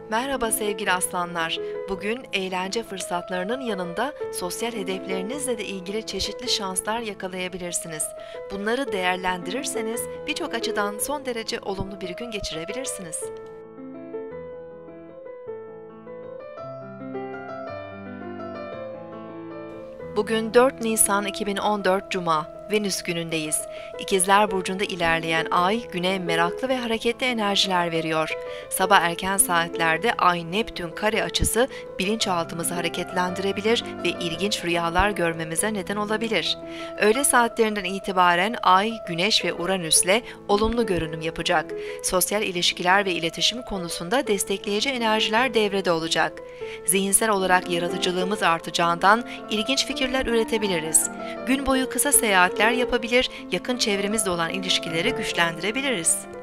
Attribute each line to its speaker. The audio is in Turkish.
Speaker 1: Merhaba sevgili aslanlar. Bugün eğlence fırsatlarının yanında sosyal hedeflerinizle de ilgili çeşitli şanslar yakalayabilirsiniz. Bunları değerlendirirseniz birçok açıdan son derece olumlu bir gün geçirebilirsiniz. Bugün 4 Nisan 2014 Cuma, Venüs günündeyiz. İkizler Burcu'nda ilerleyen Ay, Güne meraklı ve hareketli enerjiler veriyor. Sabah erken saatlerde Ay-Neptün kare açısı bilinçaltımızı hareketlendirebilir ve ilginç rüyalar görmemize neden olabilir. Öğle saatlerinden itibaren Ay, Güneş ve Uranüs'le olumlu görünüm yapacak. Sosyal ilişkiler ve iletişim konusunda destekleyici enerjiler devrede olacak. Zihinsel olarak yaratıcılığımız artacağından ilginç fikirler üretebiliriz. Gün boyu kısa seyahatler yapabilir, yakın çevremizde olan ilişkileri güçlendirebiliriz.